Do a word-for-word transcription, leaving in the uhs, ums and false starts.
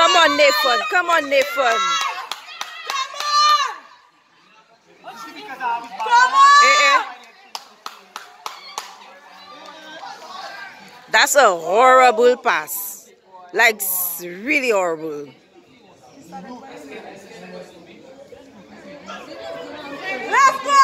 Come on, Nathan. Come on, Nathan. Come on! Eh, eh. That's a horrible pass. Like, really horrible. Let's go!